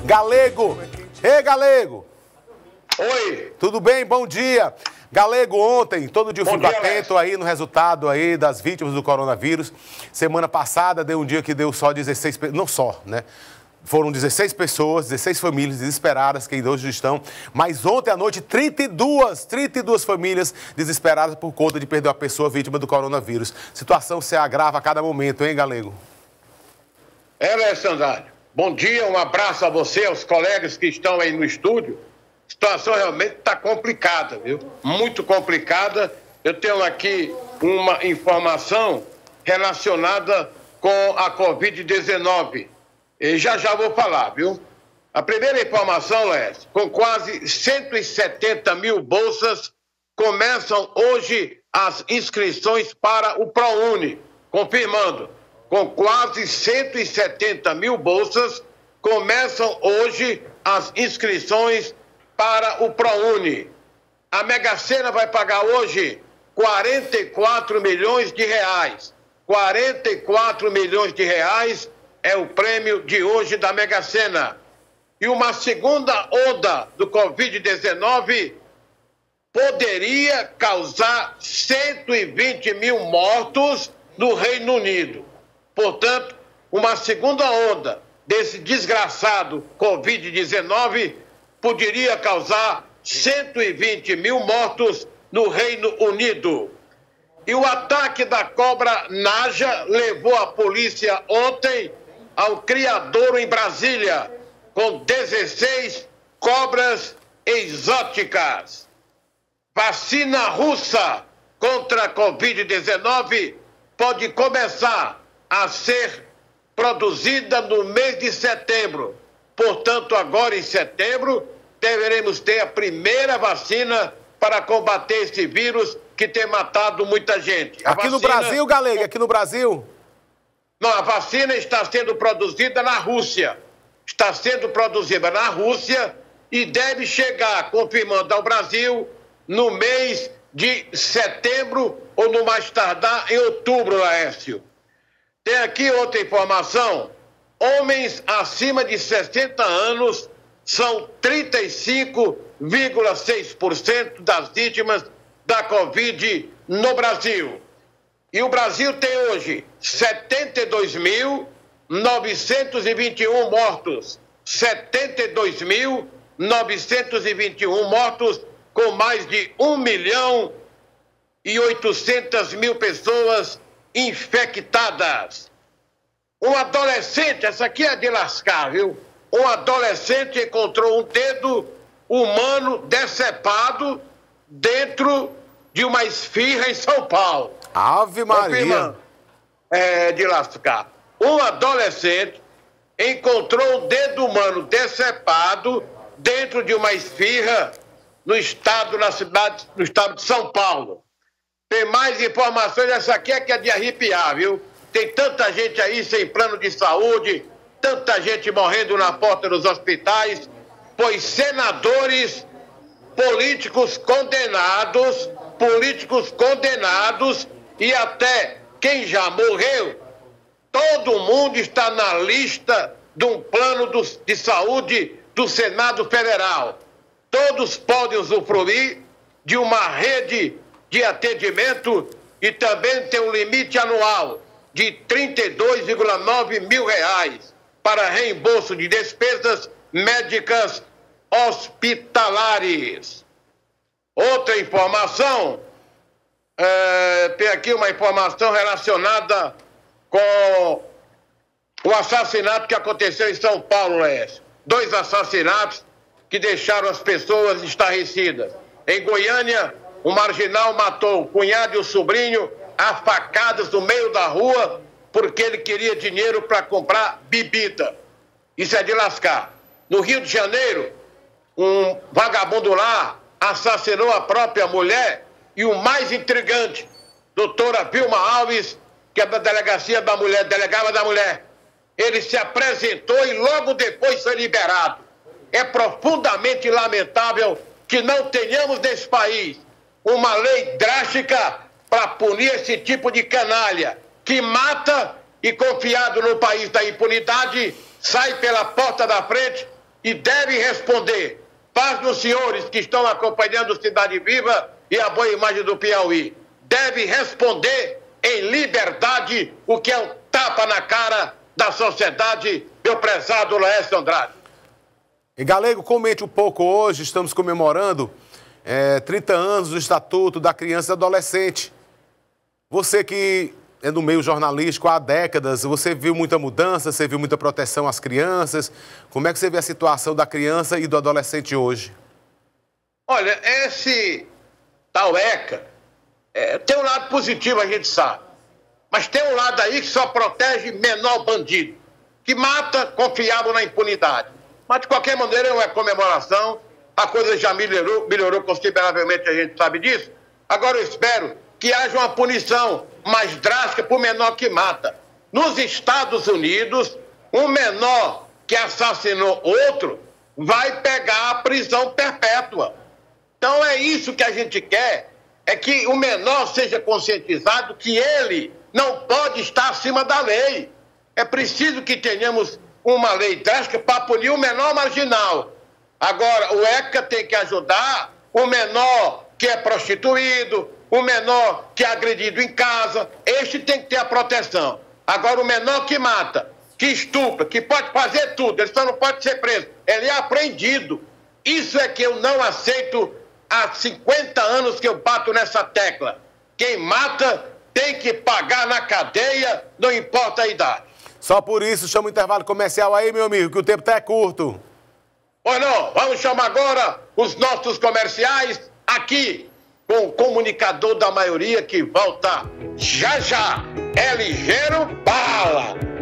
Galego! Ei, Galego! Oi! Tudo bem? Bom dia! Galego, ontem, todo dia eu fico atento aí no resultado aí das vítimas do coronavírus. Semana passada deu um dia que deu só 16, não só, né? Foram 16 pessoas, 16 famílias desesperadas que hoje estão. Mas ontem à noite, 32 famílias desesperadas por conta de perder uma pessoa vítima do coronavírus. Situação se agrava a cada momento, hein, Galego? Alessandro, bom dia, um abraço a você, aos colegas que estão aí no estúdio. A situação realmente está complicada, viu? Muito complicada. Eu tenho aqui uma informação relacionada com a Covid-19. E já vou falar, viu? A primeira informação, Lécio, com quase 170 mil bolsas, começam hoje as inscrições para o ProUni. Confirmando, com quase 170 mil bolsas, começam hoje as inscrições para o ProUni. A Mega Sena vai pagar hoje 44 milhões de reais. 44 milhões de reais é o prêmio de hoje da Mega Sena. E uma segunda onda do Covid-19 poderia causar 120 mil mortos no Reino Unido. Portanto, uma segunda onda desse desgraçado Covid-19 poderia causar 120 mil mortos no Reino Unido. E o ataque da cobra Naja levou a polícia ontem ao criadouro em Brasília, com 16 cobras exóticas. Vacina russa contra a Covid-19 pode começar a ser produzida no mês de setembro. Portanto, agora em setembro, deveremos ter a primeira vacina para combater esse vírus que tem matado muita gente. Aqui no Brasil, Galego, aqui no Brasil? Não, a vacina está sendo produzida na Rússia. Está sendo produzida na Rússia e deve chegar, confirmando ao Brasil, no mês de setembro ou no mais tardar em outubro, Laércio. Tem aqui outra informação. Homens acima de 60 anos são 35,6% das vítimas da Covid no Brasil. E o Brasil tem hoje 72.921 mortos. 72.921 mortos, com mais de 1.800.000 pessoas infectadas. Um adolescente, essa aqui é de lascar, viu? Um adolescente encontrou um dedo humano decepado dentro de uma esfirra em São Paulo. Ave Maria! É de lascar. Um adolescente encontrou um dedo humano decepado dentro de uma esfirra no estado de São Paulo. Tem mais informações, essa aqui é que é de arrepiar, viu? Tem tanta gente aí sem plano de saúde, tanta gente morrendo na porta dos hospitais, pois senadores, políticos condenados e até quem já morreu, todo mundo está na lista de um plano de saúde do Senado Federal. Todos podem usufruir de uma rede de atendimento e também tem um limite anual de R$ 32,9 mil para reembolso de despesas médicas hospitalares. Outra informação, tem aqui uma informação relacionada com o assassinato que aconteceu em São Paulo, Lécio. 2 assassinatos que deixaram as pessoas estarrecidas. Em Goiânia, um marginal matou o cunhado e o sobrinho a facadas no meio da rua porque ele queria dinheiro para comprar bebida. Isso é de lascar. No Rio de Janeiro, um vagabundo lá assassinou a própria mulher e o mais intrigante, doutora Vilma Alves, que é da delegacia da mulher, delegada da mulher, ele se apresentou e logo depois foi liberado. É profundamente lamentável que não tenhamos nesse país uma lei drástica para punir esse tipo de canalha que mata e, confiado no país da impunidade, sai pela porta da frente e deve responder. Para os senhores que estão acompanhando Cidade Viva e a Boa Imagem do Piauí, deve responder em liberdade o que é um tapa na cara da sociedade, meu prezado Laércio Andrade. E Galego, comente um pouco hoje, estamos comemorando 30 anos do Estatuto da Criança e Adolescente. Você que é do meio jornalístico há décadas, você viu muita mudança, você viu muita proteção às crianças. Como é que você vê a situação da criança e do adolescente hoje? Olha, esse tal ECA tem um lado positivo, a gente sabe. Mas tem um lado aí que só protege menor bandido, que mata confiável na impunidade. Mas, de qualquer maneira, é uma comemoração. A coisa já melhorou consideravelmente, a gente sabe disso. Agora eu espero que haja uma punição mais drástica para o menor que mata. Nos Estados Unidos, um menor que assassinou outro vai pegar a prisão perpétua. Então é isso que a gente quer, é que o menor seja conscientizado que ele não pode estar acima da lei. É preciso que tenhamos uma lei drástica para punir o menor marginal. Agora, o ECA tem que ajudar o menor que é prostituído, o menor que é agredido em casa. Este tem que ter a proteção. Agora, o menor que mata, que estupra, que pode fazer tudo, ele só não pode ser preso, ele é apreendido. Isso é que eu não aceito. Há 50 anos que eu bato nessa tecla. Quem mata tem que pagar na cadeia, não importa a idade. Só por isso, chama o intervalo comercial aí, meu amigo, que o tempo tá curto. Pois não, vamos chamar agora os nossos comerciais aqui com o comunicador da maioria que volta já já. É ligeiro bala.